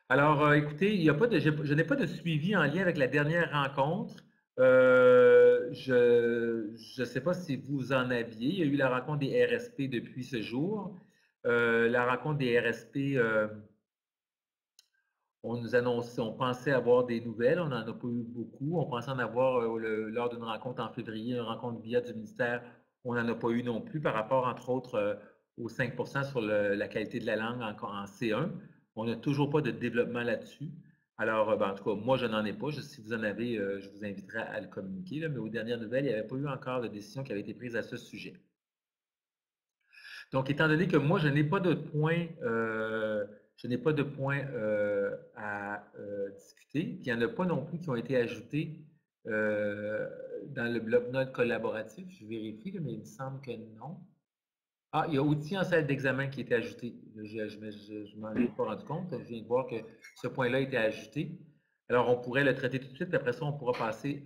Alors, écoutez, il y a pas de, je n'ai pas de suivi en lien avec la dernière rencontre. Je ne sais pas si vous en aviez. Il y a eu la rencontre des RSP depuis ce jour. La rencontre des RSP, on nous annonçait, on pensait avoir des nouvelles. On n'en a pas eu beaucoup. On pensait en avoir lors d'une rencontre en février, une rencontre via du ministère. On n'en a pas eu non plus par rapport, entre autres, aux 5% sur la qualité de la langue en C1. On n'a toujours pas de développement là-dessus. Alors, ben, en tout cas, moi, je n'en ai pas. Si vous en avez, je vous inviterai à le communiquer, là, mais aux dernières nouvelles, il n'y avait pas eu encore de décision qui avait été prise à ce sujet. Donc, étant donné que moi, je n'ai pas de points à discuter, puis il n'y en a pas non plus qui ont été ajoutés dans le bloc-notes collaboratif. Je vérifie, là, mais il me semble que non. Ah, il y a outils en salle d'examen qui était ajouté. Je m'en ai pas rendu compte. Je viens de voir que ce point-là était ajouté. Alors, on pourrait le traiter tout de suite, puis après ça, on pourra passer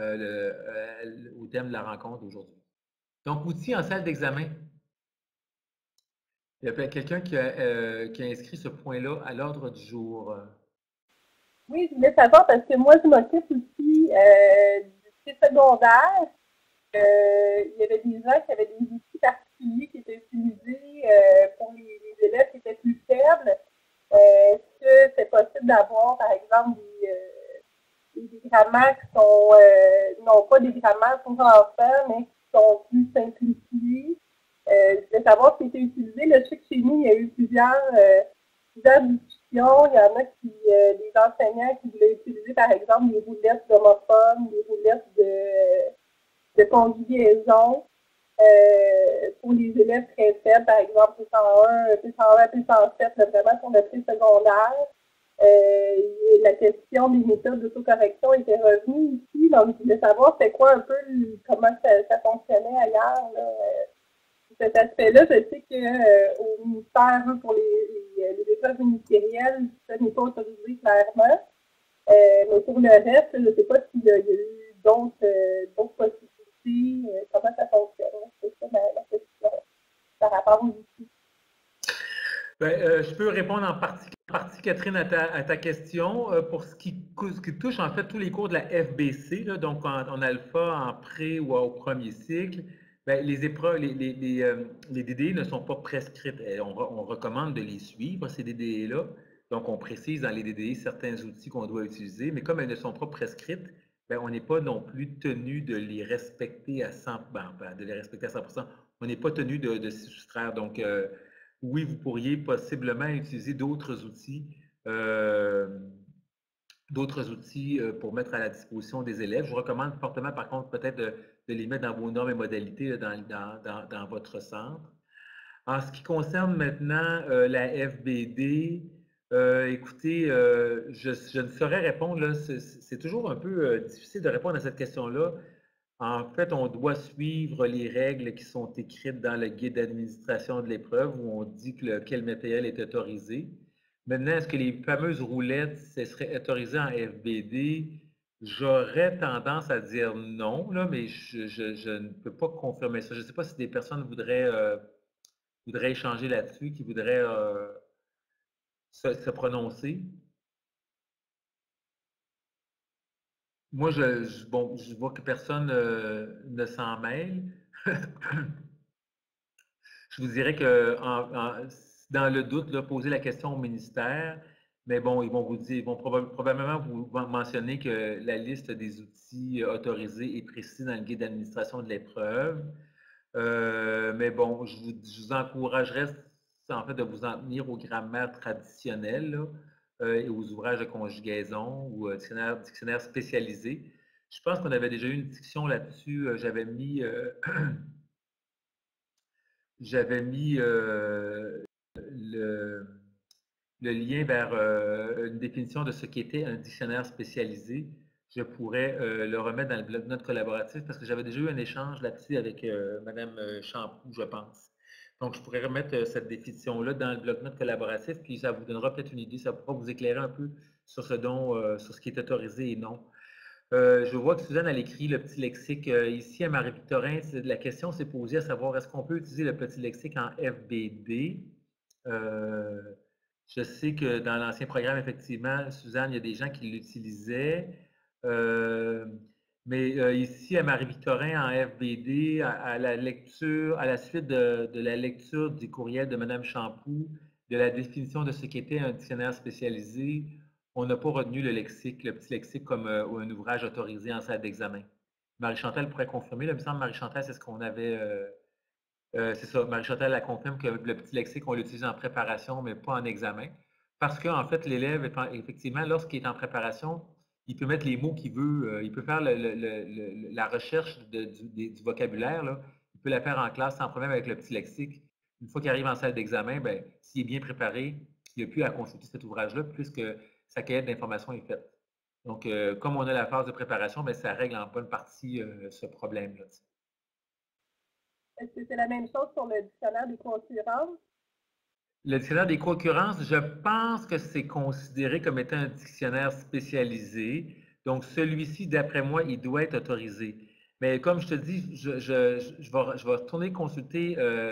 au thème de la rencontre d'aujourd'hui. Donc, outils en salle d'examen. Il y a quelqu'un qui a inscrit ce point-là à l'ordre du jour. Oui, je voulais savoir parce que moi, je m'occupe aussi du secondaire. Il y avait des gens qui avaient des outils particuliers qui étaient utilisés pour les élèves qui étaient plus faibles. Est-ce que c'est possible d'avoir, par exemple, des grammaires qui sont, non pas des grammaires pour enfants, mais qui sont plus simplifiées? Je voulais savoir si c'était utilisé. Là, je sais que chez nous, il y a eu plusieurs discussions. Il y en a des enseignants qui voulaient utiliser, par exemple, des roulettes d'homophones, des roulettes de conjugaison pour les élèves très faibles, par exemple P101, P101, P107, là, vraiment sur le pré-secondaire. La question des méthodes d'autocorrection était revenue ici, donc je voulais savoir c'était quoi un peu comment ça fonctionnait ailleurs. Là. Cet aspect-là, je sais qu'au ministère, pour les écoles ministérielles, ça n'est pas autorisé clairement. Mais pour le reste, je ne sais pas s'il y a eu d'autres possibilités, comment ça fonctionne. C'est ça ma question par rapport aux outils. Ben, je peux répondre en partie, Catherine, à ta question. Pour ce qui touche en fait tous les cours de la FBC, là, donc en alpha, en pré ou au premier cycle, ben, les épreuves, les DDE ne sont pas prescrites. On recommande de les suivre, ces DDE-là. Donc, on précise dans les DDE certains outils qu'on doit utiliser, mais comme elles ne sont pas prescrites, ben, on n'est pas non plus tenu de les respecter à 100, de les respecter à 100%. On n'est pas tenu de s'y soustraire. Donc, oui, vous pourriez possiblement utiliser euh, d'autres outils pour mettre à la disposition des élèves. Je vous recommande fortement, par contre, peut-être de les mettre dans vos normes et modalités là, dans votre centre. En ce qui concerne maintenant la FBD, écoutez, je ne saurais répondre, là, c'est toujours un peu difficile de répondre à cette question-là. En fait, on doit suivre les règles qui sont écrites dans le guide d'administration de l'épreuve où on dit quel matériel est autorisé. Maintenant, est-ce que les fameuses roulettes, ce serait autorisé en FBD? J'aurais tendance à dire non, là, mais je ne peux pas confirmer ça. Je ne sais pas si des personnes voudraient échanger là-dessus, qui voudraient se prononcer. Moi, bon, je vois que personne ne s'en mêle. Je vous dirais que dans le doute, là, posez la question au ministère, mais bon, ils vont vous dire, ils vont probablement vous mentionner que la liste des outils autorisés est précise dans le guide d'administration de l'épreuve. Mais bon, je vous encouragerais en fait de vous en tenir aux grammaires traditionnelles là, et aux ouvrages de conjugaison ou dictionnaires spécialisés. Je pense qu'on avait déjà eu une discussion là-dessus. J'avais mis le, le lien vers une définition de ce qu'était un dictionnaire spécialisé. Je pourrais le remettre dans le bloc-notes collaboratif parce que j'avais déjà eu un échange là-dessus avec Mme Champoux, je pense. Donc, je pourrais remettre cette définition-là dans le bloc-notes collaboratif, puis ça vous donnera peut-être une idée, ça pourra vous éclairer un peu sur sur ce qui est autorisé et non. Je vois que Suzanne, elle écrit le petit lexique. Ici, à Marie-Victorin, la question s'est posée à savoir est-ce qu'on peut utiliser le petit lexique en FBD? Je sais que dans l'ancien programme, effectivement, Suzanne, il y a des gens qui l'utilisaient. Mais ici, à Marie-Victorin, en FBD, à la lecture, à la suite de la lecture du courriel de Mme Champoux, de la définition de ce qu'était un dictionnaire spécialisé, on n'a pas retenu le lexique, le petit lexique comme un ouvrage autorisé en salle d'examen. Marie-Chantal pourrait confirmer. Là, il me semble, Marie-Chantal, c'est ce qu'on avait. C'est ça, Marie-Chantal la confirme que le petit lexique, on l'utilise en préparation, mais pas en examen. Parce qu'en fait, l'élève, effectivement, lorsqu'il est en préparation, il peut mettre les mots qu'il veut, il peut faire la recherche du vocabulaire, là. Il peut la faire en classe sans problème avec le petit lexique. Une fois qu'il arrive en salle d'examen, ben, s'il est bien préparé, il n'a plus à consulter cet ouvrage-là, puisque sa cahier d'information est faite. Donc, comme on a la phase de préparation, ben, ça règle en bonne partie ce problème-là. Est-ce que c'est la même chose pour le dictionnaire des concurrences? Le dictionnaire des concurrences, je pense que c'est considéré comme étant un dictionnaire spécialisé. Donc, celui-ci, d'après moi, il doit être autorisé. Mais comme je te dis, je vais retourner consulter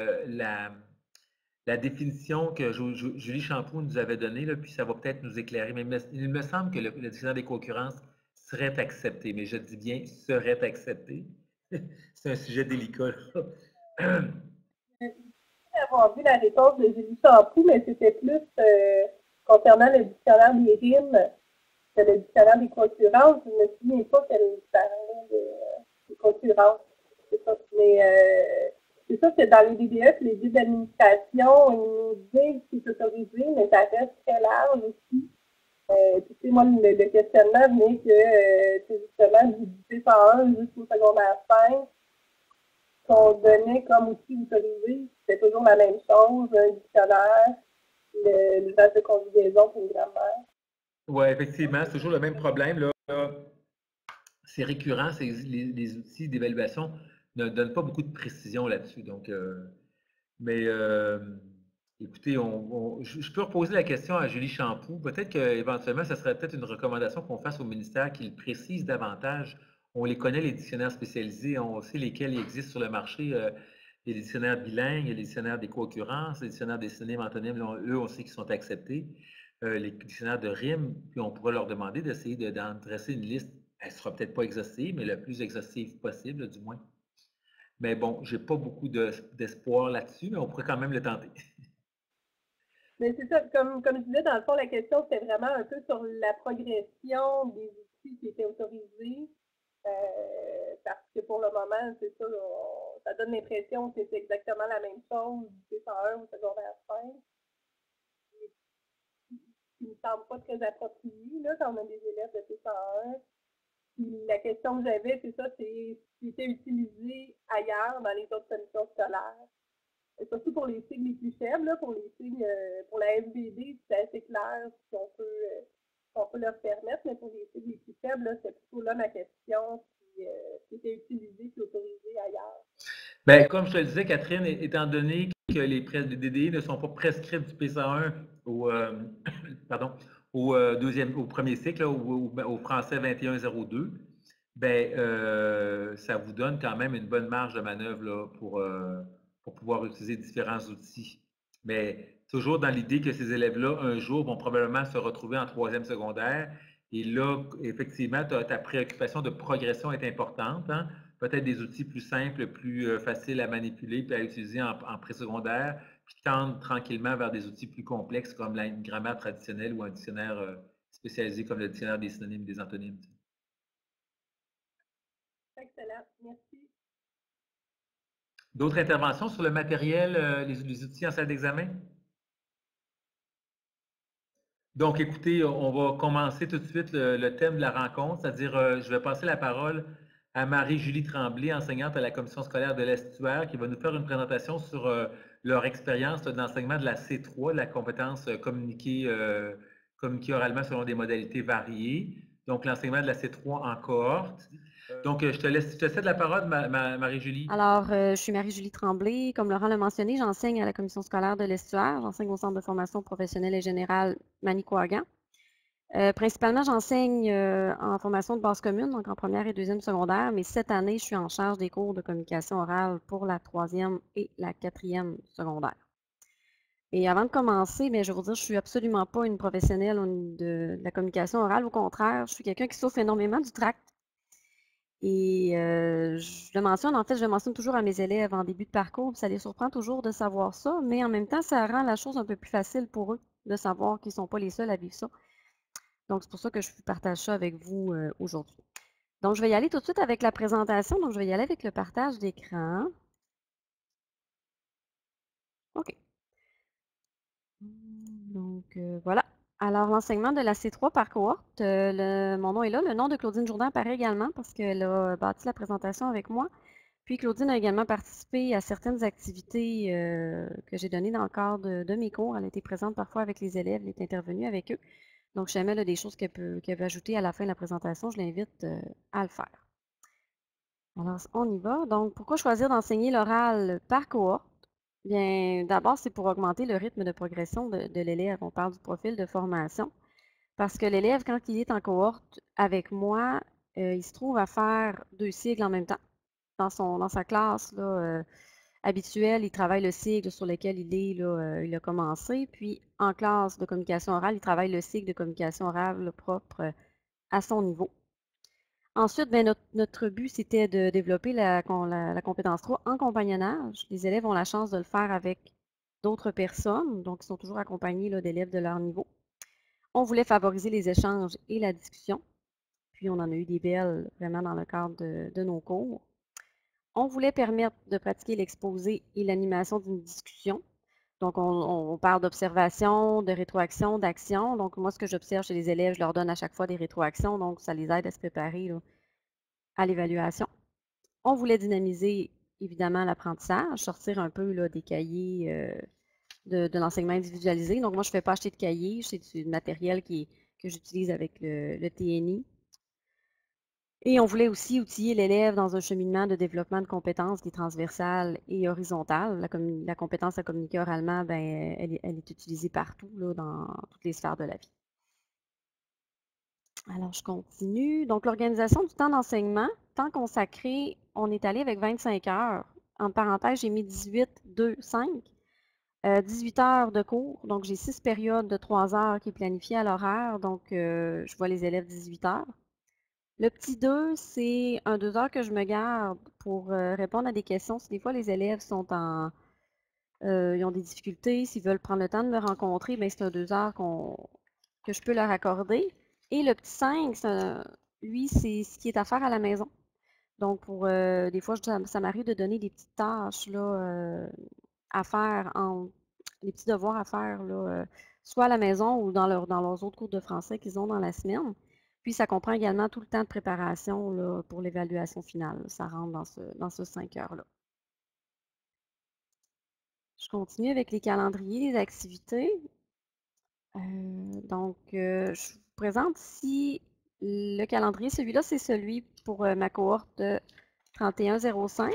la définition que Julie Champoux nous avait donnée, là, puis ça va peut-être nous éclairer. Mais il me semble que le dictionnaire des concurrences serait accepté. Mais je dis bien serait accepté. C'est un sujet délicat, là. Avoir vu la réponse de Julie Champoux, mais c'était plus concernant le dictionnaire des rimes que le dictionnaire des concurrences. Je ne me souviens pas qu'elle parlait des concurrences. C'est ça. Mais c'est sûr que dans les DDF, les guides d'administration, ils nous disent que c'est autorisé, mais ça reste très large aussi. Puis, moi, le questionnement venait que c'est justement du P101 jusqu'au secondaire 5 qu'on donnait comme outil autorisé, c'était toujours la même chose, un dictionnaire, l'usage de conjugaison pour une grammaire. Oui, effectivement, c'est toujours le même problème, là. C'est récurrent, les outils d'évaluation ne donnent pas beaucoup de précision là-dessus. Donc, écoutez, je peux reposer la question à Julie Champoux. Peut-être qu'éventuellement, ça serait peut-être une recommandation qu'on fasse au ministère qu'il précise davantage. On les connaît, les dictionnaires spécialisés, on sait lesquels il existe sur le marché. Il y a des dictionnaires bilingues, il y a des dictionnaires des co-occurrences, les dictionnaires des synonymes, antonymes, eux, on sait qu'ils sont acceptés. Les dictionnaires de rimes, puis on pourrait leur demander d'essayer d'en dresser une liste. Elle ne sera peut-être pas exhaustive, mais la plus exhaustive possible, du moins. Mais bon, j'ai pas beaucoup d'espoir là-dessus, mais on pourrait quand même le tenter. Mais c'est ça, comme je disais, dans le fond, la question, c'était vraiment un peu sur la progression des outils qui étaient autorisés. Parce que pour le moment, c'est ça, ça donne l'impression que c'est exactement la même chose du P101 au secondaire 5. Qui ne me semble pas très approprié, là, quand on a des élèves de P101. Puis la question que j'avais, c'est ça, c'est ce qui était utilisé ailleurs dans les autres commissions scolaires. Et surtout pour les sigles les plus faibles, là, pour les sigles, pour la FBD, c'est assez clair si on peut leur permettre, mais pour les sigles les plus faibles, c'est plutôt là ma question, qui était utilisé et autorisé ailleurs. Bien, comme je te le disais, Catherine, étant donné que les DDI ne sont pas prescrits du PSA1 pardon, au premier cycle, là, au français 2102, ben, ça vous donne quand même une bonne marge de manœuvre là, pour pouvoir utiliser différents outils. Mais toujours dans l'idée que ces élèves-là, un jour, vont probablement se retrouver en troisième secondaire. Et là, effectivement, ta préoccupation de progression est importante, hein? Peut-être des outils plus simples, plus faciles à manipuler puis à utiliser en présecondaire, puis tendre tranquillement vers des outils plus complexes comme une grammaire traditionnelle ou un dictionnaire spécialisé comme le dictionnaire des synonymes et des antonymes. Excellent, merci. D'autres interventions sur le matériel, les outils en salle d'examen? Donc, écoutez, on va commencer tout de suite le thème de la rencontre, c'est-à-dire, je vais passer la parole à Marie-Julie Tremblay, enseignante à la commission scolaire de l'Estuaire, qui va nous faire une présentation sur leur expérience d'enseignement de la C3, de la compétence communiquer oralement selon des modalités variées. Donc, l'enseignement de la C3 en cohorte. Donc, je te cède la parole, Marie-Julie. Alors, je suis Marie-Julie Tremblay. Comme Laurent l'a mentionné, j'enseigne à la commission scolaire de l'Estuaire. J'enseigne au Centre de formation professionnelle et générale Manicouagan. Principalement, j'enseigne en formation de base commune, donc en première et deuxième secondaire, mais cette année, je suis en charge des cours de communication orale pour la troisième et la quatrième secondaire. Et avant de commencer, je vais vous dire, je ne suis absolument pas une professionnelle de la communication orale. Au contraire, je suis quelqu'un qui souffre énormément du tract. Et je le mentionne, en fait, je le mentionne toujours à mes élèves en début de parcours. Ça les surprend toujours de savoir ça, mais en même temps, ça rend la chose un peu plus facile pour eux de savoir qu'ils ne sont pas les seuls à vivre ça. Donc, c'est pour ça que je partage ça avec vous aujourd'hui. Donc, je vais y aller tout de suite avec la présentation. Donc, je vais y aller avec le partage d'écran. OK. Donc, voilà. Alors, l'enseignement de la C3 par cohorte, mon nom est là. Le nom de Claudine Jourdain apparaît également parce qu'elle a bâti la présentation avec moi. Puis, Claudine a également participé à certaines activités que j'ai données dans le cadre de mes cours. Elle a été présente parfois avec les élèves, elle est intervenue avec eux. Donc, si jamais elle a des choses qu'elle veut ajouter à la fin de la présentation, je l'invite à le faire. Alors, on y va. Donc, pourquoi choisir d'enseigner l'oral par cohorte? Bien, d'abord, c'est pour augmenter le rythme de progression de l'élève. On parle du profil de formation. Parce que l'élève, quand il est en cohorte avec moi, il se trouve à faire 2 cycles en même temps. Dans sa classe là, habituelle, il travaille le cycle sur lequel il a commencé. Puis, en classe de communication orale, il travaille le cycle de communication orale propre à son niveau. Ensuite, notre but, c'était de développer la compétence 3 en compagnonnage. Les élèves ont la chance de le faire avec d'autres personnes, donc ils sont toujours accompagnés d'élèves de leur niveau. On voulait favoriser les échanges et la discussion, puis on en a eu des belles vraiment dans le cadre de nos cours. On voulait permettre de pratiquer l'exposé et l'animation d'une discussion. Donc, on parle d'observation, de rétroaction, d'action. Donc, moi, ce que j'observe chez les élèves, je leur donne à chaque fois des rétroactions, donc ça les aide à se préparer là, à l'évaluation. On voulait dynamiser, évidemment, l'apprentissage, sortir un peu là, des cahiers de l'enseignement individualisé. Donc, moi, je ne fais pas acheter de cahiers, c'est du matériel que j'utilise avec le TNI. Et on voulait aussi outiller l'élève dans un cheminement de développement de compétences qui est transversale et horizontale. La compétence à communiquer oralement, elle est utilisée partout, là, dans toutes les sphères de la vie. Alors, je continue. Donc, l'organisation du temps d'enseignement, temps consacré, on est allé avec 25 heures. En parenthèse, j'ai mis 18, 2, 5. 18 heures de cours. Donc, j'ai 6 périodes de 3 heures qui est planifiée à l'horaire. Donc, je vois les élèves 18 heures. Le petit 2, c'est un 2 heures que je me garde pour répondre à des questions. Si des fois les élèves sont ils ont des difficultés, s'ils veulent prendre le temps de me rencontrer, c'est un 2 heures que je peux leur accorder. Et le petit 5, lui, c'est ce qui est à faire à la maison. Donc, des fois, ça m'arrive de donner des petites tâches là, à faire, des petits devoirs à faire, là, soit à la maison ou dans leurs autres cours de français qu'ils ont dans la semaine. Puis, ça comprend également tout le temps de préparation là, pour l'évaluation finale. Ça rentre dans ce 5 heures-là. Je continue avec les calendriers, les activités. Donc, je vous présente ici le calendrier. Celui-là, c'est celui pour ma cohorte de 3105.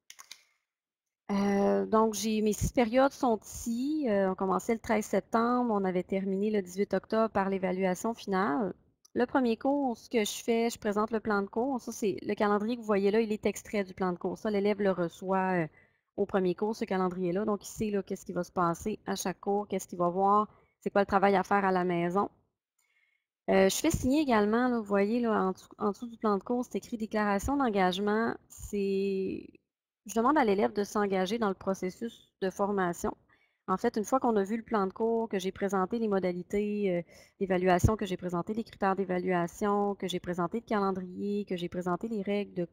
Donc, mes 6 périodes sont ici. On commençait le 13 septembre, on avait terminé le 18 octobre par l'évaluation finale. Le premier cours, ce que je fais, je présente le plan de cours. Ça, c'est le calendrier que vous voyez là, il est extrait du plan de cours. Ça, l'élève le reçoit au premier cours, ce calendrier-là. Donc, il sait qu'est-ce qui va se passer à chaque cours, qu'est-ce qu'il va voir, c'est quoi le travail à faire à la maison. Je fais signer également, là, vous voyez, là, en dessous du plan de cours, c'est écrit déclaration d'engagement. Je demande à l'élève de s'engager dans le processus de formation. En fait, une fois qu'on a vu le plan de cours, que j'ai présenté les modalités d'évaluation, que j'ai présenté les critères d'évaluation, que j'ai présenté le calendrier, que j'ai présenté les règles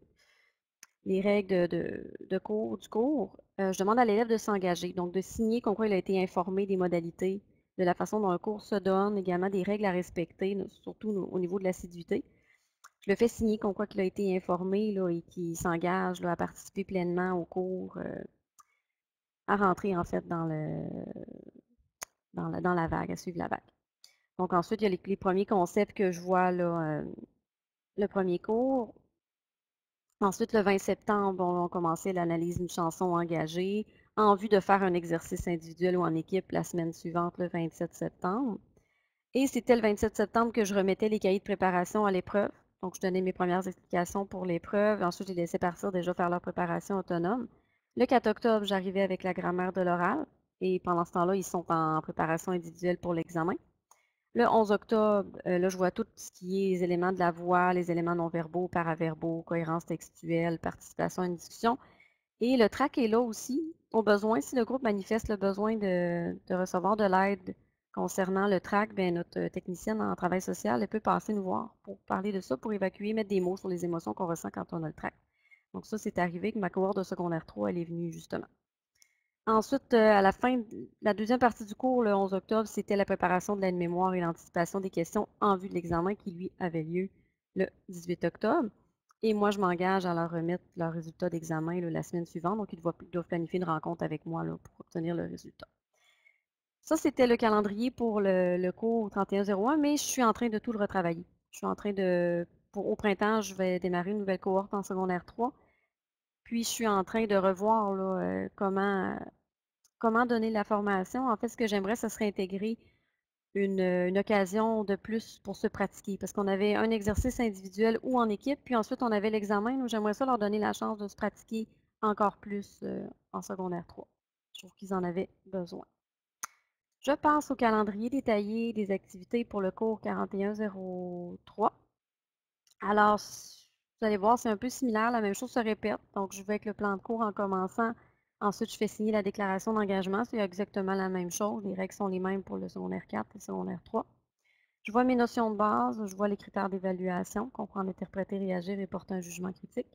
du cours, je demande à l'élève de s'engager, donc de signer comme quoi il a été informé des modalités, de la façon dont le cours se donne, également des règles à respecter, surtout au niveau de l'assiduité. Je le fais signer comme quoi il a été informé là, et qu'il s'engage à participer pleinement au cours, à rentrer en fait dans la vague, à suivre la vague. Donc ensuite, il y a les premiers concepts que je vois là, le premier cours. Ensuite, le 20 septembre, on a commencé l'analyse d'une chanson engagée en vue de faire un exercice individuel ou en équipe la semaine suivante, le 27 septembre. Et c'était le 27 septembre que je remettais les cahiers de préparation à l'épreuve. Donc, je donnais mes premières explications pour l'épreuve. Ensuite, je les laissais partir déjà faire leur préparation autonome. Le 4 octobre, j'arrivais avec la grammaire de l'oral. et pendant ce temps-là, ils sont en préparation individuelle pour l'examen. Le 11 octobre, là, je vois tout ce qui est les éléments de la voix, les éléments non-verbaux, paraverbaux, cohérence textuelle, participation à une discussion. Et le TRAC est là aussi, au besoin. Si le groupe manifeste le besoin de recevoir de l'aide concernant le TRAC, bien, notre technicienne en travail social, elle peut passer nous voir pour parler de ça, pour évacuer, mettre des mots sur les émotions qu'on ressent quand on a le TRAC. Donc ça, c'est arrivé que ma cohorte de secondaire 3, elle est venue justement. Ensuite, à la fin de la deuxième partie du cours, le 11 octobre, c'était la préparation de l'aide-mémoire et l'anticipation des questions en vue de l'examen qui, lui, avait lieu le 18 octobre. Et moi, je m'engage à leur remettre leurs résultats d'examen la semaine suivante. Donc, ils doivent planifier une rencontre avec moi là, pour obtenir le résultat. Ça, c'était le calendrier pour le cours 3101, mais je suis en train de tout le retravailler. Je suis en train au printemps, je vais démarrer une nouvelle cohorte en secondaire 3. Puis, je suis en train de revoir là, comment donner la formation. En fait, ce que j'aimerais, ce serait intégrer une occasion de plus pour se pratiquer, parce qu'on avait un exercice individuel ou en équipe, puis ensuite on avait l'examen. Nous, j'aimerais ça leur donner la chance de se pratiquer encore plus en secondaire 3. Je trouve qu'ils en avaient besoin. Je passe au calendrier détaillé des activités pour le cours 4103. Alors, vous allez voir, c'est un peu similaire, la même chose se répète. Donc, je vais avec le plan de cours en commençant. Ensuite, je fais signer la déclaration d'engagement. C'est exactement la même chose. Les règles sont les mêmes pour le secondaire 4 et le secondaire 3. Je vois mes notions de base, je vois les critères d'évaluation, comprendre, interpréter, réagir et porter un jugement critique.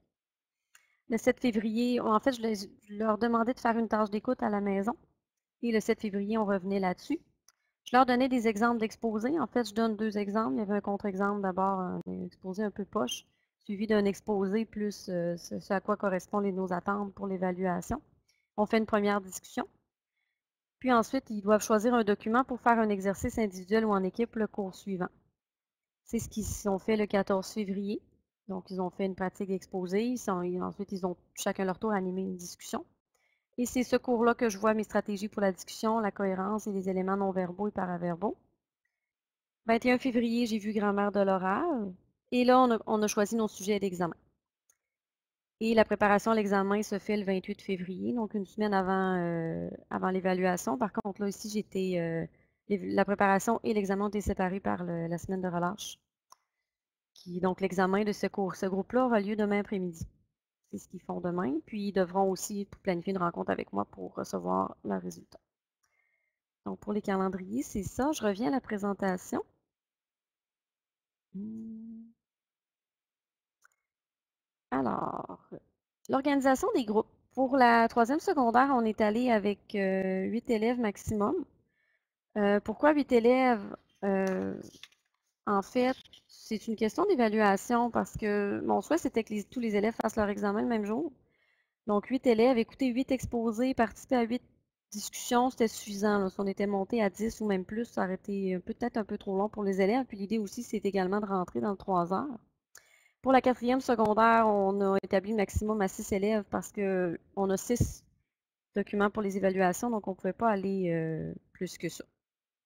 Le 7 février, en fait, je leur demandais de faire une tâche d'écoute à la maison. Et le 7 février, on revenait là-dessus. Je leur donnais des exemples d'exposés. En fait, je donne 2 exemples. Il y avait un contre-exemple d'abord, un exposé un peu poche, suivi d'un exposé plus ce à quoi correspondent nos attentes pour l'évaluation. On fait une première discussion. Puis ensuite, ils doivent choisir un document pour faire un exercice individuel ou en équipe le cours suivant. C'est ce qu'ils ont fait le 14 février. Donc, ils ont fait une pratique exposée. Ensuite, ils ont chacun leur tour animé une discussion. Et c'est ce cours-là que je vois mes stratégies pour la discussion, la cohérence et les éléments non-verbaux et paraverbaux. 21 février, j'ai vu grammaire de l'oral. Et là, on a choisi nos sujets d'examen. Et la préparation à l'examen se fait le 28 février, donc une semaine avant l'évaluation. Par contre, là, ici, la préparation et l'examen ont été séparés par la semaine de relâche. Donc, l'examen de ce groupe-là aura lieu demain après-midi. C'est ce qu'ils font demain. Puis, ils devront aussi planifier une rencontre avec moi pour recevoir leurs résultats. Donc, pour les calendriers, c'est ça. Je reviens à la présentation. Alors, l'organisation des groupes. Pour la troisième secondaire, on est allé avec 8 élèves maximum. Pourquoi 8 élèves? En fait, c'est une question d'évaluation parce que mon souhait, c'était que tous les élèves fassent leur examen le même jour. Donc, 8 élèves, écouter 8 exposés, participer à 8 discussions, c'était suffisant. Là. Si on était monté à 10 ou même plus, ça aurait été peut-être un peu trop long pour les élèves. Puis l'idée aussi, c'est également de rentrer dans le 3 heures. Pour la quatrième secondaire, on a établi le maximum à 6 élèves parce qu'on a 6 documents pour les évaluations, donc on ne pouvait pas aller plus que ça.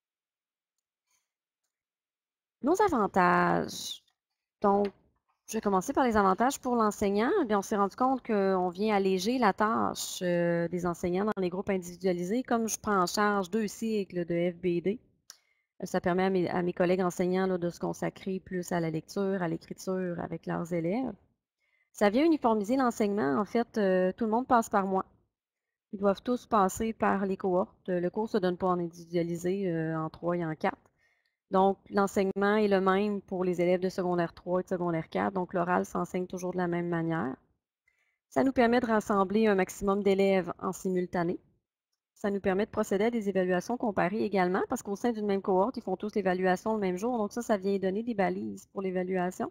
Nos avantages. Donc, je vais commencer par les avantages pour l'enseignant. On s'est rendu compte qu'on vient alléger la tâche des enseignants dans les groupes individualisés. Comme je prends en charge 2 cycles de FBD, ça permet à mes collègues enseignants là, de se consacrer plus à la lecture, à l'écriture avec leurs élèves. Ça vient uniformiser l'enseignement. En fait, tout le monde passe par moi. Ils doivent tous passer par les cohortes. Le cours ne se donne pas en individualisé en 3 et en 4. Donc, l'enseignement est le même pour les élèves de secondaire 3 et de secondaire 4. Donc, l'oral s'enseigne toujours de la même manière. Ça nous permet de rassembler un maximum d'élèves en simultané. Ça nous permet de procéder à des évaluations comparées également, parce qu'au sein d'une même cohorte, ils font tous l'évaluation le même jour. Donc ça vient donner des balises pour l'évaluation.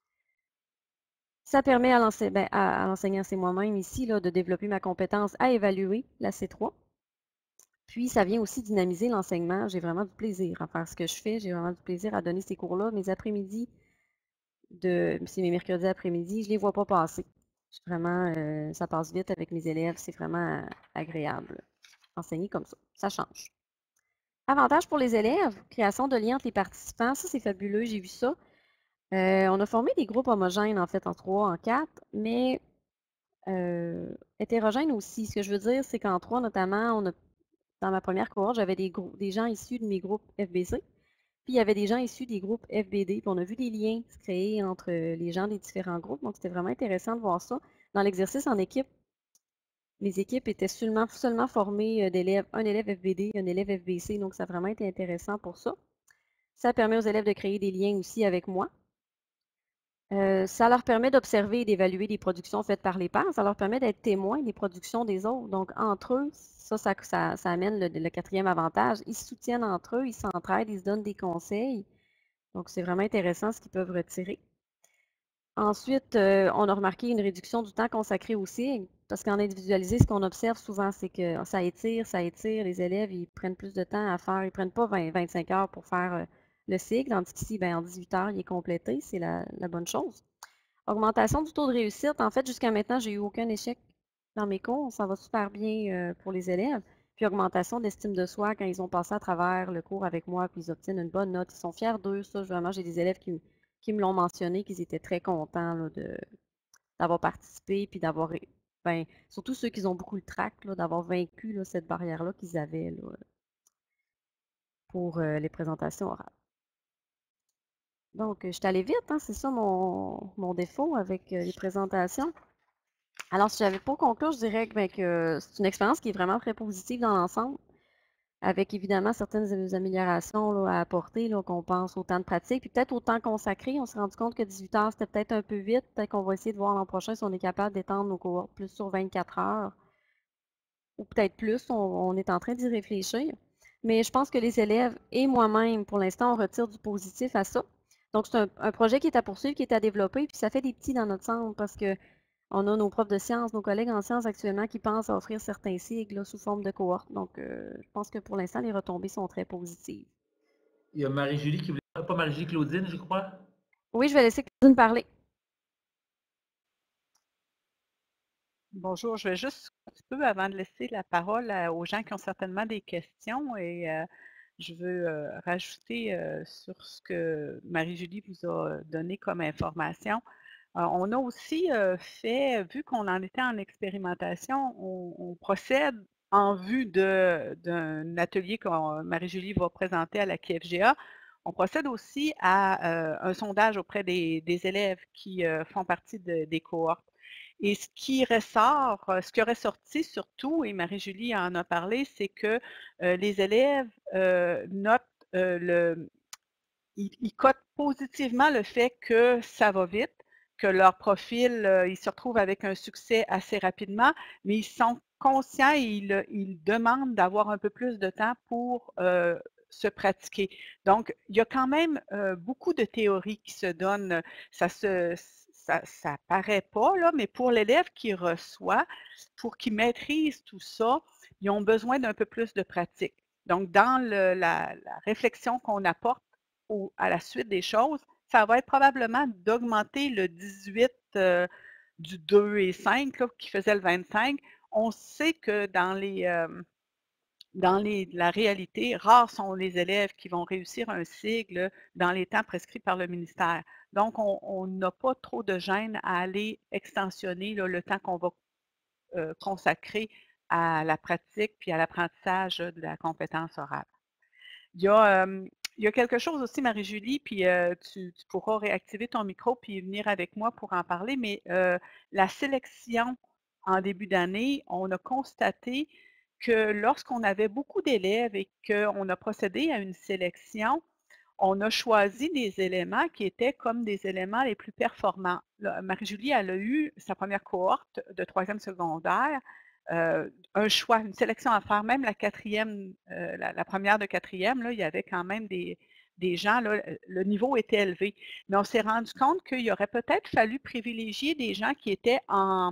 Ça permet à l'enseignant, c'est moi-même ici, là, de développer ma compétence à évaluer la C3. Puis, ça vient aussi dynamiser l'enseignement. J'ai vraiment du plaisir à faire ce que je fais. J'ai vraiment du plaisir à donner ces cours-là. Mes après-midi, c'est mes mercredis après-midi, je ne les vois pas passer. Vraiment, ça passe vite avec mes élèves. C'est vraiment agréable. Enseigner comme ça. Ça change. Avantage pour les élèves, création de liens entre les participants. Ça, c'est fabuleux. J'ai vu ça. On a formé des groupes homogènes, en fait, en 3, en 4, mais hétérogènes aussi. Ce que je veux dire, c'est qu'en 3, notamment, dans ma première cohorte, j'avais des gens issus de mes groupes FBC, puis il y avait des gens issus des groupes FBD, puis on a vu des liens se créer entre les gens des différents groupes, donc c'était vraiment intéressant de voir ça. Dans l'exercice en équipe, les équipes étaient seulement formées d'élèves, un élève FBD, un élève FBC, donc ça a vraiment été intéressant pour ça. Ça permet aux élèves de créer des liens aussi avec moi. Ça leur permet d'observer et d'évaluer les productions faites par les pairs. Ça leur permet d'être témoins des productions des autres. Donc, entre eux, ça amène le quatrième avantage. Ils se soutiennent entre eux, ils s'entraident, ils se donnent des conseils. Donc, c'est vraiment intéressant ce qu'ils peuvent retirer. Ensuite, on a remarqué une réduction du temps consacré au SIG, parce qu'en individualisé, ce qu'on observe souvent, c'est que ça étire. Les élèves, ils prennent plus de temps à faire. Ils ne prennent pas 25 heures pour faire le SIG, tandis qu'ici, ben, en 18 heures, il est complété. C'est la bonne chose. Augmentation du taux de réussite. En fait, jusqu'à maintenant, j'ai eu aucun échec dans mes cours. Ça va super bien pour les élèves. Puis augmentation d'estime de soi quand ils ont passé à travers le cours avec moi, puis ils obtiennent une bonne note. Ils sont fiers d'eux. Ça, vraiment, j'ai des élèves qui me l'ont mentionné, qu'ils étaient très contents là, d'avoir participé, puis d'avoir, ben, surtout ceux qui ont beaucoup le trac, d'avoir vaincu là, cette barrière-là qu'ils avaient là, pour les présentations orales. Donc, je suis allée vite, hein, c'est ça mon défaut avec les présentations. Alors, si j'avais pour conclure, je dirais que c'est une expérience qui est vraiment très positive dans l'ensemble, avec évidemment certaines améliorations là, à apporter, qu'on pense au temps de pratique, puis peut-être au temps consacré. On s'est rendu compte que 18 heures, c'était peut-être un peu vite. Peut-être qu'on va essayer de voir l'an prochain si on est capable d'étendre nos cohortes plus sur 24 heures, ou peut-être plus. On est en train d'y réfléchir. Mais je pense que les élèves et moi-même, pour l'instant, on retire du positif à ça. Donc, c'est un projet qui est à poursuivre, qui est à développer, puis ça fait des petits dans notre centre parce que on a nos profs de sciences, nos collègues en sciences actuellement qui pensent à offrir certains cycles là, sous forme de cohorte. Donc, je pense que pour l'instant, les retombées sont très positives. Il y a Marie-Julie qui voulait... Pas Marie-Julie, Claudine, je crois. Oui, je vais laisser Claudine parler. Bonjour, je vais juste un petit peu avant de laisser la parole aux gens qui ont certainement des questions et je veux rajouter sur ce que Marie-Julie vous a donné comme information. On a aussi fait, vu qu'on en était en expérimentation, on procède en vue d'un atelier que Marie-Julie va présenter à la QFGA. On procède aussi à un sondage auprès des élèves qui font partie des cohortes. Et ce qui ressort, ce qui aurait sorti surtout, et Marie-Julie en a parlé, c'est que les élèves notent ils cotent positivement le fait que ça va vite, que leur profil, ils se retrouvent avec un succès assez rapidement, mais ils sont conscients et ils demandent d'avoir un peu plus de temps pour se pratiquer. Donc, il y a quand même beaucoup de théories qui se donnent. Ça paraît pas, là, mais pour l'élève qui reçoit, pour qu'il maîtrise tout ça, ils ont besoin d'un peu plus de pratique. Donc, dans la réflexion qu'on apporte à la suite des choses, ça va être probablement d'augmenter le 18 du 2 et 5 là, qui faisait le 25. On sait que dans la réalité, rares sont les élèves qui vont réussir un cycle dans les temps prescrits par le ministère. Donc, on n'a pas trop de gêne à aller extensionner là, le temps qu'on va consacrer à la pratique puis à l'apprentissage de la compétence orale. Il y a quelque chose aussi, Marie-Julie, puis tu pourras réactiver ton micro puis venir avec moi pour en parler, mais la sélection en début d'année, on a constaté que lorsqu'on avait beaucoup d'élèves et qu'on a procédé à une sélection, on a choisi des éléments qui étaient comme des éléments les plus performants. Marie-Julie, elle a eu sa première cohorte de troisième secondaire, un choix, une sélection à faire, même la quatrième, la première de quatrième, là, il y avait quand même des gens, là, le niveau était élevé. Mais on s'est rendu compte qu'il aurait peut-être fallu privilégier des gens qui étaient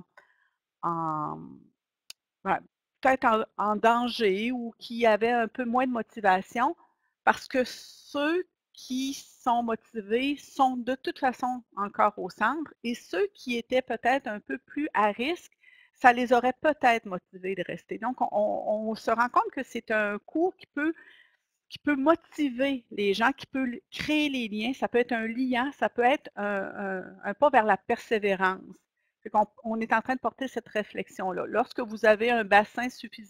peut-être en danger ou qui avaient un peu moins de motivation, parce que ceux qui sont motivés sont de toute façon encore au centre et ceux qui étaient peut-être un peu plus à risque, ça les aurait peut-être motivés de rester. Donc, on se rend compte que c'est un cours qui peut motiver les gens, qui peut créer les liens. Ça peut être un liant, ça peut être un pas vers la persévérance. On est en train de porter cette réflexion-là. Lorsque vous avez un bassin suffisant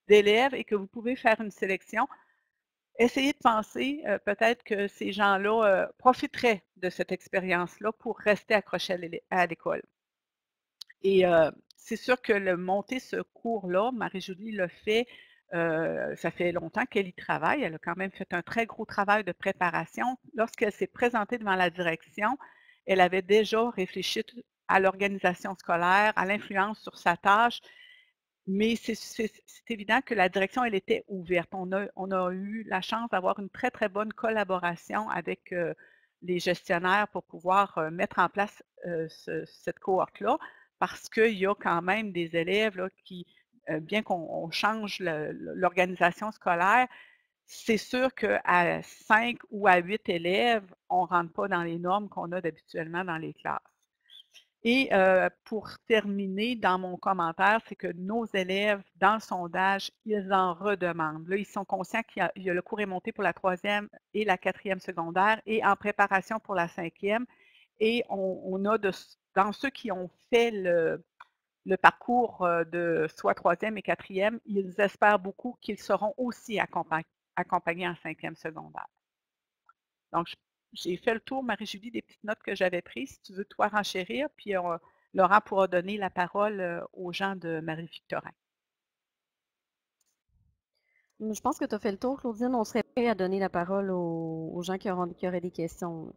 d'élèves et que vous pouvez faire une sélection, essayez de penser peut-être que ces gens-là profiteraient de cette expérience-là pour rester accrochés à l'école. Et c'est sûr que monter ce cours-là, Marie-Julie l'a fait, ça fait longtemps qu'elle y travaille. Elle a quand même fait un très gros travail de préparation. Lorsqu'elle s'est présentée devant la direction, elle avait déjà réfléchi à l'organisation scolaire, à l'influence sur sa tâche, mais c'est évident que la direction, elle était ouverte. On a eu la chance d'avoir une très, très bonne collaboration avec les gestionnaires pour pouvoir mettre en place cette cohorte-là, parce qu'il y a quand même des élèves là, qui, bien qu'on change l'organisation scolaire, c'est sûr qu'à 5 ou à 8 élèves, on ne rentre pas dans les normes qu'on a habituellement dans les classes. Et pour terminer dans mon commentaire, c'est que nos élèves, dans le sondage, ils en redemandent. Là, ils sont conscients qu'il y a le cours est monté pour la 3e et la 4e secondaire et en préparation pour la 5e. Et on a dans ceux qui ont fait le parcours de soit 3e et 4e, ils espèrent beaucoup qu'ils seront aussi accompagnés en 5e secondaire. Donc, j'ai fait le tour, Marie-Julie, des petites notes que j'avais prises. Si tu veux, toi, renchérir, puis Laurent pourra donner la parole aux gens de Marie-Victorin. Je pense que tu as fait le tour, Claudine. On serait prêt à donner la parole aux gens qui auraient des questions.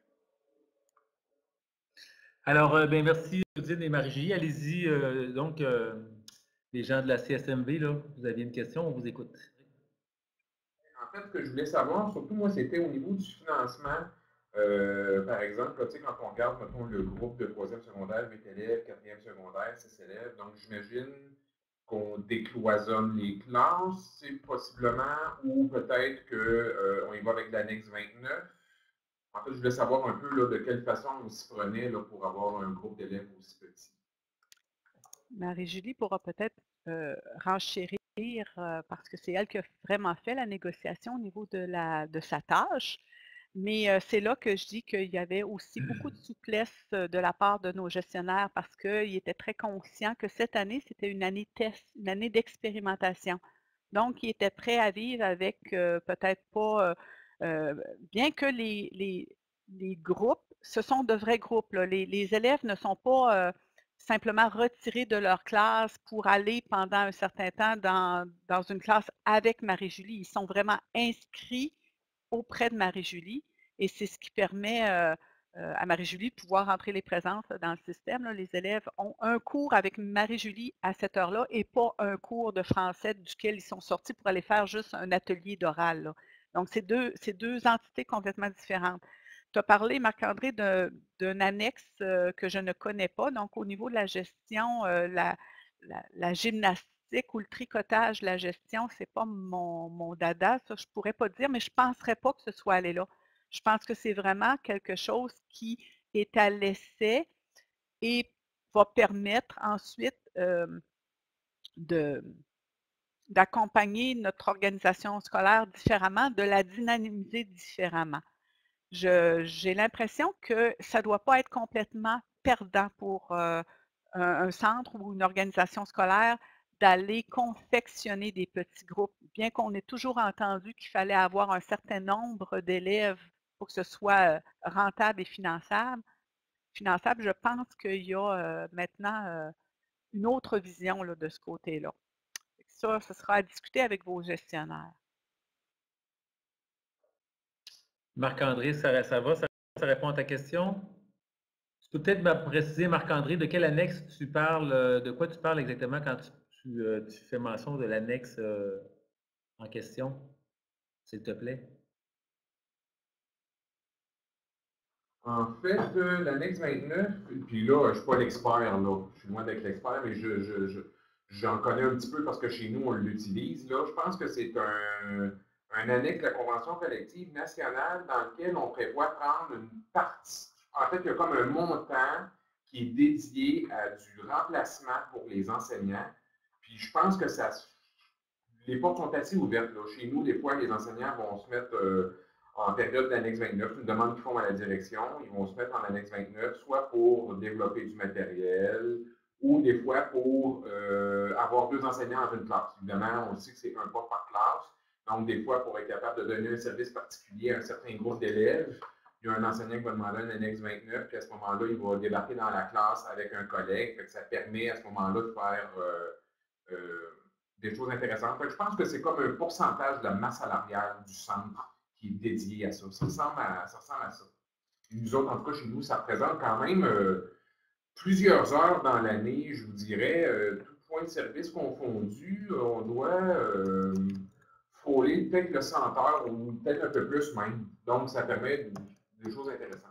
Alors, ben merci, Claudine et Marie-Julie. Allez-y, donc, les gens de la CSMV, là, vous aviez une question, on vous écoute. En fait, ce que je voulais savoir, surtout moi, c'était au niveau du financement. Par exemple, là, quand on regarde, mettons, le groupe de 3e secondaire, 8 élèves, 4e secondaire, 6 élèves, donc j'imagine qu'on décloisonne les classes, c'est possiblement, ou peut-être qu'on y va avec l'annexe 29. En fait, je voulais savoir un peu là, de quelle façon on s'y prenait là, pour avoir un groupe d'élèves aussi petit. Marie-Julie pourra peut-être renchérir parce que c'est elle qui a vraiment fait la négociation au niveau de sa tâche. Mais c'est là que je dis qu'il y avait aussi beaucoup de souplesse de la part de nos gestionnaires parce qu'ils étaient très conscients que cette année, c'était une année test, une année d'expérimentation. Donc, ils étaient prêts à vivre avec peut-être pas, bien que les groupes, ce sont de vrais groupes. Là. Les élèves ne sont pas simplement retirés de leur classe pour aller pendant un certain temps dans une classe avec Marie-Julie. Ils sont vraiment inscrits auprès de Marie-Julie et c'est ce qui permet à Marie-Julie de pouvoir entrer les présences dans le système. Là. Les élèves ont un cours avec Marie-Julie à cette heure-là et pas un cours de français duquel ils sont sortis pour aller faire juste un atelier d'oral. Donc, c'est deux entités complètement différentes. Tu as parlé, Marc-André, d'un annexe que je ne connais pas. Donc, au niveau de la gestion, la gymnastique ou le tricotage, la gestion, ce n'est pas mon dada, ça, je ne pourrais pas dire, mais je ne penserais pas que ce soit allé là. Je pense que c'est vraiment quelque chose qui est à l'essai et va permettre ensuite d'accompagner notre organisation scolaire différemment, de la dynamiser différemment. J'ai l'impression que ça ne doit pas être complètement perdant pour un centre ou une organisation scolaire d'aller confectionner des petits groupes, bien qu'on ait toujours entendu qu'il fallait avoir un certain nombre d'élèves pour que ce soit rentable et finançable. Je pense qu'il y a maintenant une autre vision là, de ce côté-là. Ça, ce sera à discuter avec vos gestionnaires. Marc-André, ça va? Ça répond à ta question? Tu peux peut-être me préciser, Marc-André, de quelle annexe tu parles, de quoi tu parles exactement quand tu fais mention de l'annexe en question, s'il te plaît? En fait, l'annexe 29, puis là, je ne suis pas l'expert, là. Je suis loin d'être l'expert, mais j'en connais un petit peu parce que chez nous, on l'utilise. Là, je pense que c'est un annexe de la Convention collective nationale dans lequel on prévoit prendre une partie. En fait, il y a comme un montant qui est dédié à du remplacement pour les enseignants. Puis je pense que les portes sont assez ouvertes. Là. Chez nous, des fois, les enseignants vont se mettre en période d'annexe 29, une demande qu'ils font à la direction, ils vont se mettre en annexe 29, soit pour développer du matériel ou des fois pour avoir 2 enseignants dans une classe. Évidemment, on sait que c'est un pas par classe. Donc, des fois, pour être capable de donner un service particulier à un certain groupe d'élèves, il y a un enseignant qui va demander un annexe 29, puis à ce moment-là, il va débarquer dans la classe avec un collègue. Fait que ça permet à ce moment-là de faire des choses intéressantes. Fait que je pense que c'est comme un pourcentage de la masse salariale du centre qui est dédié à ça. Ça ressemble à ça. Et nous autres, en tout cas, chez nous, ça représente quand même plusieurs heures dans l'année, je vous dirais, tout point de service confondu, on doit frôler peut-être le 100 heures ou peut-être un peu plus même. Donc, ça permet des choses intéressantes.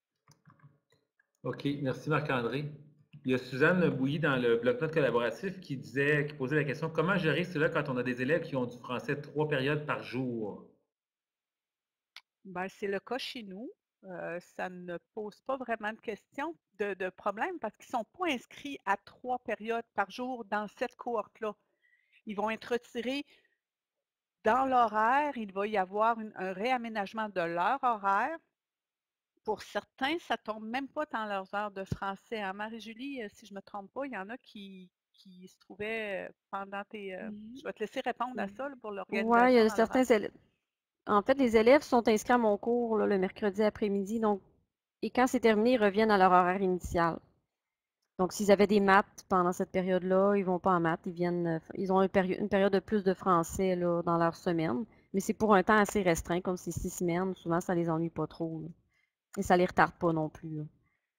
OK, merci Marc-André. Il y a Suzanne Bouilly dans le bloc-notes collaboratif qui posait la question « Comment gérer cela quand on a des élèves qui ont du français 3 périodes par jour? » Ben, c'est le cas chez nous. Ça ne pose pas vraiment de questions, de problème, parce qu'ils ne sont pas inscrits à 3 périodes par jour dans cette cohorte-là. Ils vont être retirés dans l'horaire. Il va y avoir un réaménagement de leur horaire. Pour certains, ça ne tombe même pas dans leurs heures de français. Hein? Marie-Julie, si je ne me trompe pas, il y en a qui se trouvaient pendant tes... je vais te laisser répondre à ça là, pour l'organisation. Oui, il y a dans certains élèves. En fait, les élèves sont inscrits à mon cours là, le mercredi après-midi, donc, et quand c'est terminé, ils reviennent à leur horaire initial. Donc, s'ils avaient des maths pendant cette période-là, ils ne vont pas en maths, ils ont une période de plus de français là, dans leur semaine, mais c'est pour un temps assez restreint, comme c'est 6 semaines, souvent ça les ennuie pas trop. Là. Et ça les retarde pas non plus. Là.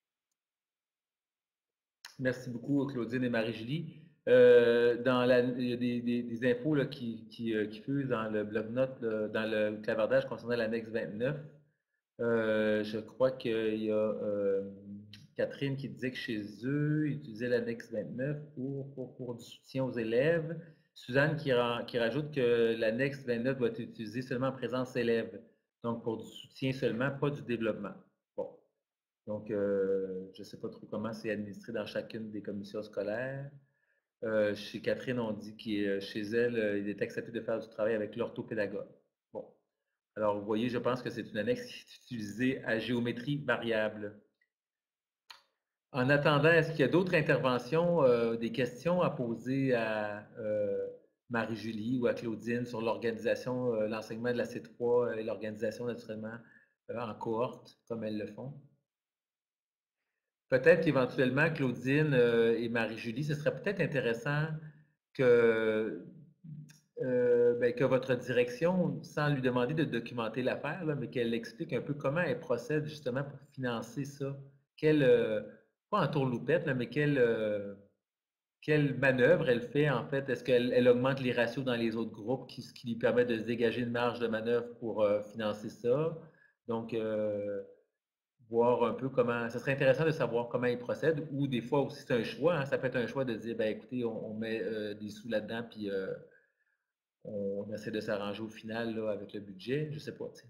Merci beaucoup, Claudine et Marie-Julie. Il y a des infos là, qui fusent dans le bloc-notes, dans le clavardage concernant l'annexe 29. Je crois qu'il y a Catherine qui disait que chez eux, ils utilisaient l'annexe 29 pour du soutien aux élèves. Suzanne qui rajoute que l'annexe 29 doit être utilisée seulement en présence élève, donc pour du soutien seulement, pas du développement. Bon. Donc, je ne sais pas trop comment c'est administré dans chacune des commissions scolaires. Chez Catherine, on dit que chez elle, il est accepté de faire du travail avec l'orthopédagogue. Bon. Alors, vous voyez, je pense que c'est une annexe qui est utilisée à géométrie variable. En attendant, est-ce qu'il y a d'autres interventions, des questions à poser à Marie-Julie ou à Claudine sur l'organisation, l'enseignement de la C3 et l'organisation naturellement en cohorte, comme elles le font? Peut-être qu'éventuellement, Claudine et Marie-Julie, ce serait peut-être intéressant que, que votre direction, sans lui demander de documenter l'affaire, mais qu'elle explique un peu comment elle procède justement pour financer ça. Pas en tourloupette, mais quelle manœuvre elle fait en fait? Est-ce qu'elle augmente les ratios dans les autres groupes, ce qui lui permet de se dégager une marge de manœuvre pour financer ça? Donc, voir un peu comment, ça serait intéressant de savoir comment ils procèdent, ou des fois aussi c'est un choix, hein, ça peut être un choix de dire, ben écoutez, on met des sous là-dedans, puis on essaie de s'arranger au final là, avec le budget, je sais pas. T'sais.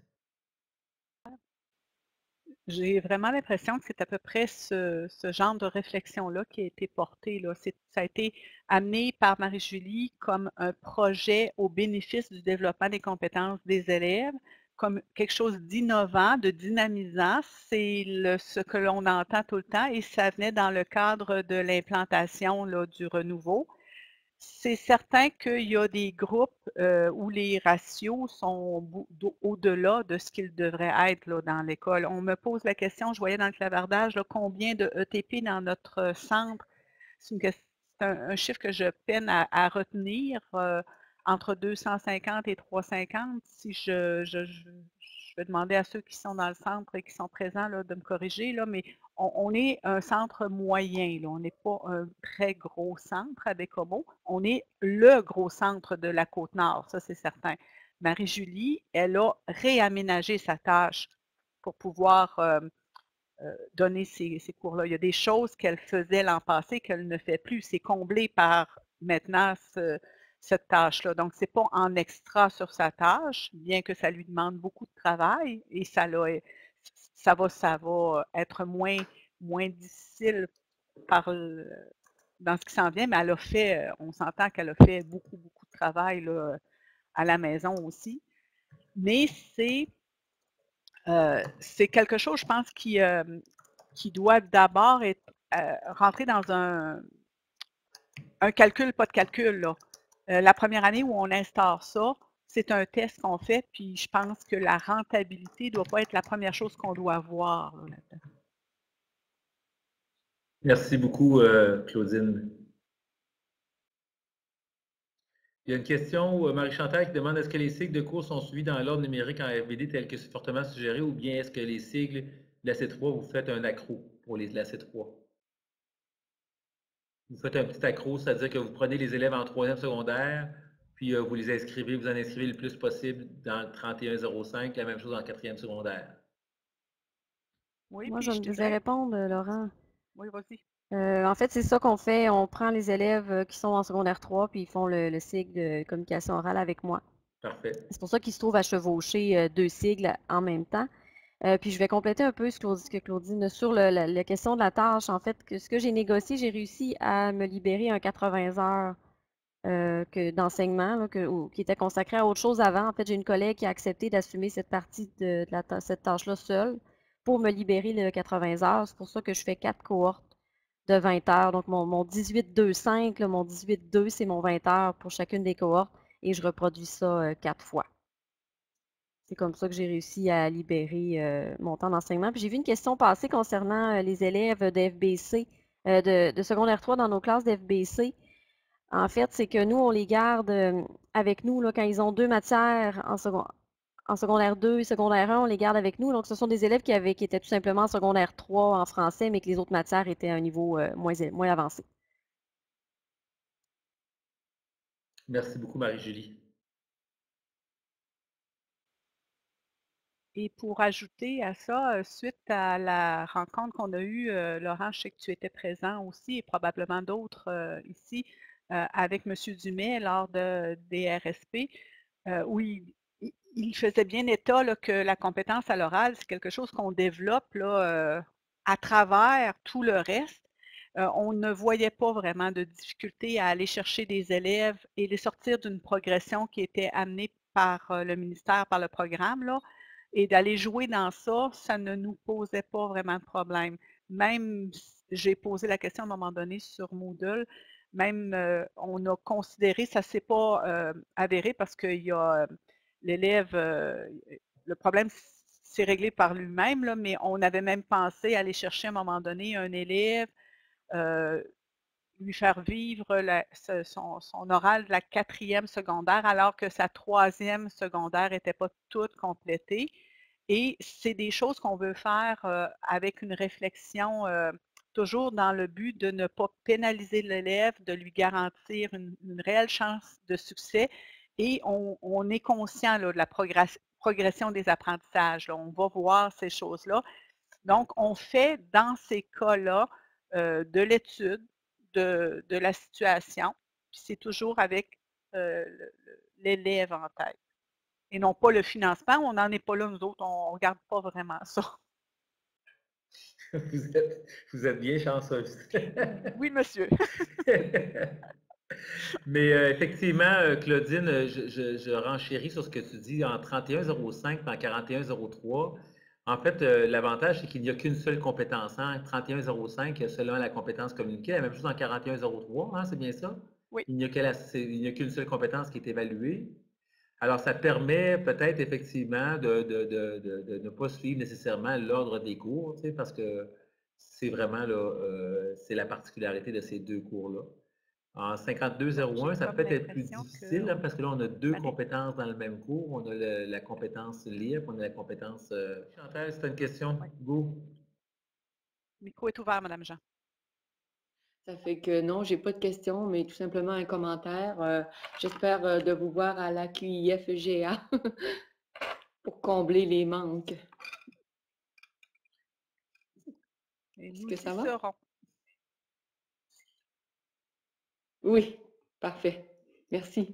J'ai vraiment l'impression que c'est à peu près ce genre de réflexion-là qui a été porté. Là. Ça a été amené par Marie-Julie comme un projet au bénéfice du développement des compétences des élèves, comme quelque chose d'innovant, de dynamisant. C'est ce que l'on entend tout le temps et ça venait dans le cadre de l'implantation du renouveau. C'est certain qu'il y a des groupes où les ratios sont au-delà de ce qu'ils devraient être là, dans l'école. On me pose la question, je voyais dans le clavardage, là, combien de ETP dans notre centre? C'est un chiffre que je peine à retenir, entre 250 et 350. Si je vais demander à ceux qui sont dans le centre et qui sont présents là, de me corriger, là, mais on est un centre moyen. Là. On n'est pas un très gros centre à Bécomo. On est le gros centre de la Côte-Nord, ça c'est certain. Marie-Julie, elle a réaménagé sa tâche pour pouvoir donner ces cours-là. Il y a des choses qu'elle faisait l'an passé qu'elle ne fait plus. C'est comblé par maintenant cette tâche-là. Donc, ce n'est pas en extra sur sa tâche, bien que ça lui demande beaucoup de travail et ça va être moins difficile dans ce qui s'en vient, mais elle a fait, on s'entend qu'elle a fait beaucoup, beaucoup de travail là, à la maison aussi. Mais c'est quelque chose, je pense, qui doit d'abord rentrer dans un calcul, pas de calcul, là. La première année où on instaure ça, c'est un test qu'on fait, puis je pense que la rentabilité ne doit pas être la première chose qu'on doit voir là-dedans. Merci beaucoup, Claudine. Il y a une question, Marie-Chantal, qui demande est-ce que les cycles de cours sont suivis dans l'ordre numérique en FBD tel que c'est fortement suggéré ou bien est-ce que les cycles de la C3, vous faites un accro pour la C3? Vous faites un petit accro, c'est-à-dire que vous prenez les élèves en troisième secondaire, puis vous les inscrivez, vous en inscrivez le plus possible dans le 3105, la même chose en quatrième secondaire. Oui, Moi, puis je je devais dirais. répondre, Laurent. Oui, vas-y. En fait, c'est ça qu'on fait. On prend les élèves qui sont en secondaire 3, puis ils font le cycle de communication orale avec moi. Parfait. C'est pour ça qu'ils se trouvent à chevaucher 2 sigles en même temps. Puis je vais compléter un peu ce que Claudine sur la question de la tâche. En fait, ce que j'ai négocié, j'ai réussi à me libérer un 80 heures d'enseignement qui était consacré à autre chose avant. En fait, j'ai une collègue qui a accepté d'assumer cette partie de cette tâche-là seule pour me libérer le 80 heures. C'est pour ça que je fais 4 cohortes de 20 heures. Donc, mon 18-2-5, mon 18-2, c'est mon 20 heures pour chacune des cohortes et je reproduis ça 4 fois. C'est comme ça que j'ai réussi à libérer mon temps d'enseignement. Puis j'ai vu une question passer concernant les élèves de FBC, de secondaire 3 dans nos classes d'FBC. En fait, c'est que nous, on les garde avec nous là, quand ils ont 2 matières en secondaire 2 et secondaire 1, on les garde avec nous. Donc, ce sont des élèves qui étaient tout simplement en secondaire 3 en français, mais que les autres matières étaient à un niveau moins avancé. Merci beaucoup, Marie-Julie. Et pour ajouter à ça, suite à la rencontre qu'on a eue, Laurent, je sais que tu étais présent aussi et probablement d'autres ici avec M. Dumais lors des RSP, où il faisait bien état là, que la compétence à l'oral, c'est quelque chose qu'on développe là, à travers tout le reste. On ne voyait pas vraiment de difficulté à aller chercher des élèves et les sortir d'une progression qui était amenée par le ministère, par le programme, là, et d'aller jouer dans ça, ça ne nous posait pas vraiment de problème. Même, j'ai posé la question à un moment donné sur Moodle, même on a considéré, ça ne s'est pas avéré parce qu'il y a l'élève, le problème s'est réglé par lui-même, là, mais on avait même pensé aller chercher à un moment donné un élève, lui faire vivre son oral de la quatrième secondaire alors que sa troisième secondaire n'était pas toute complétée. Et c'est des choses qu'on veut faire avec une réflexion toujours dans le but de ne pas pénaliser l'élève, de lui garantir une réelle chance de succès. Et on est conscient là, de la progression des apprentissages. Là. On va voir ces choses-là. Donc, on fait dans ces cas-là de l'étude de la situation, puis c'est toujours avec l'élève en tête. Et non pas le financement, on n'en est pas là, nous autres, on ne regarde pas vraiment ça. Vous êtes bien chanceuse. Oui, monsieur. Mais effectivement, Claudine, je renchéris sur ce que tu dis en 3105 et en 4103. En fait, l'avantage, c'est qu'il n'y a qu'une seule compétence. En 3105, il y a seulement la compétence communiquée. La même chose en 4103, hein, c'est bien ça? Oui. Il n'y a qu'une seule compétence qui est évaluée. Alors, ça permet peut-être effectivement de ne pas suivre nécessairement l'ordre des cours, tu sais, parce que c'est vraiment là, c'est la particularité de ces deux cours-là. En 5201, J'ai ça comme peut être plus l'impression difficile hein, parce que là, on a deux Marie- compétences dans le même cours. On a la compétence lire, puis on a la compétence. Chantal, c'est une question. Oui. Go. Le micro est ouvert, Madame Jean. Ça fait que non, j'ai pas de questions, mais tout simplement un commentaire. J'espère de vous voir à la QIFGA pour combler les manques. Et Est-ce nous que y ça va? serons. Oui, parfait. Merci.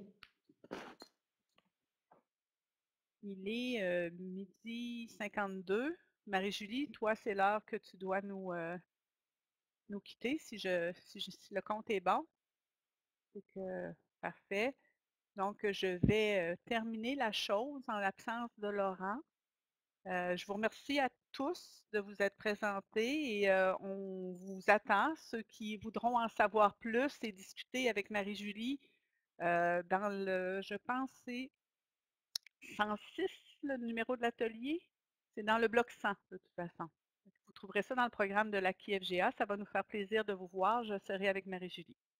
Il est midi 52. Marie-Julie, toi, c'est l'heure que tu dois nous quitter si le compte est bon. C'est que, parfait. Donc, je vais terminer la chose en l'absence de Laurent. Je vous remercie à tous de vous être présentés et on vous attend. Ceux qui voudront en savoir plus et discuter avec Marie-Julie dans le, je pense, c'est 106, le numéro de l'atelier. C'est dans le bloc 100, de toute façon. Vous trouverez ça dans le programme de la QFGA. Ça va nous faire plaisir de vous voir. Je serai avec Marie-Julie.